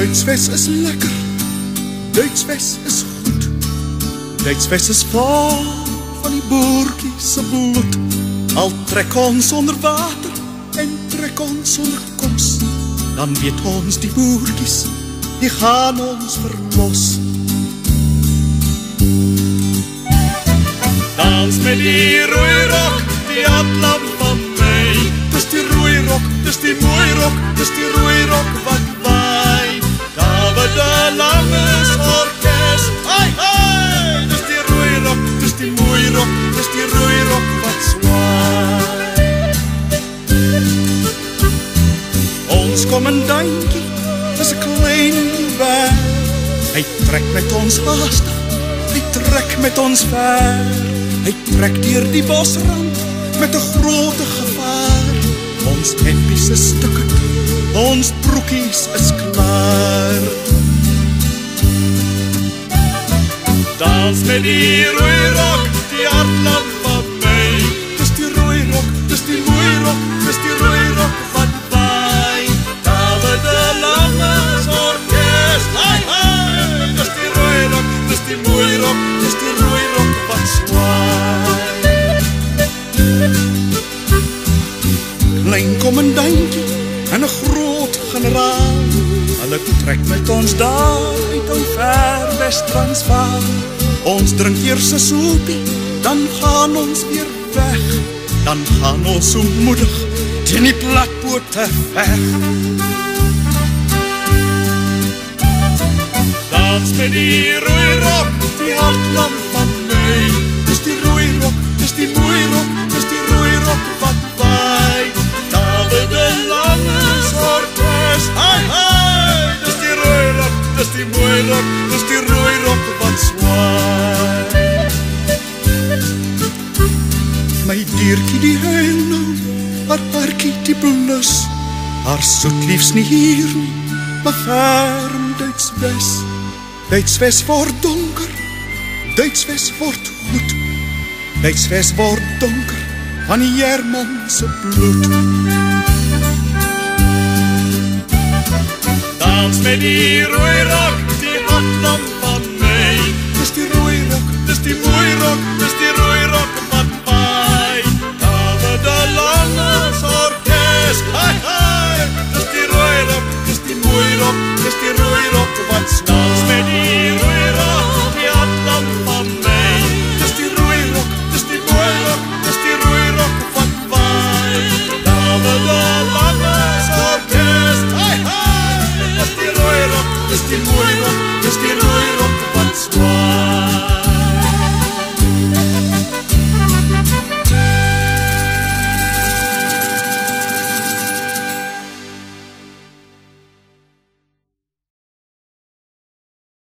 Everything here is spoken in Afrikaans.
Duitswes is lekker, Duitswes is goed. Duitswes is vol van die boertjie se bloed. Al trek ons onder water en trek ons onder kos, dan weet ons die boertjies, die gaan ons verlos. Dans met die rooi rok, die atlam van my. Dis die rooi rok, dis die mooi rok, dis die rooi rok wat waai. David de Langes orkes, ai ai. Dis die rooi rok, dis die mooi rok, dis die rooi rok wat zwaai. Ons kommandantjie is 'n klein wer. Hy trek met ons haastig, hy trek met ons ver. Hy trek deur die bosrand met 'n groot gevaar. Ons hempies is stukkend, ons broekies is klaar. Dans met die rooi rok, die hartland van my. Dis die rooi rok, dis die mooi rok, dis die rooi rok wat waai. David de Langes orkes, ai ai. Dis die rooi rok, dis die mooi rok, dis die rooi rok wat zwaai. Klein kommandantjie en 'n groot generaal, hulle trek met ons daar uit ou ver Wes-Transvaal. Ons drink eers 'n soepie, dan gaan ons weer weg. Dan gaan ons so moedig teen die platbote veg. Dans met die rooi rok, die hartlam van my. Dis die rooi rok, dis die mooi rok, dis die rooi rok wat waai. David de Langes orkes, ai ai. Dis die rooi rok, dis die mooi rok, dis die rooi rok wat zwaai. My diertjie die huil nou, haar hartjie die blus. Haar soet liefs nie hier nie, maar ver in Duitswes. Duitswes word donker, Duitswes word goed. Duitswes word donker van die Herman se bloed. Dans met die rooi rok, die hartlam van my. Dis die rooi rok, dis die mooi rok, dis die rooi rok wat waai. David de Langes orkes, ai ai. Dis die rooi rok, dis die mooi rok, dis die rooi rok wat dans met die rooi rok, die hartlam van my. Dis die rooi rok, dis die mooi rok, dis die rooi rok wat waai. David de Langes orkes, ai ai. Dis die rooi rok, dis die mooi rok, dis die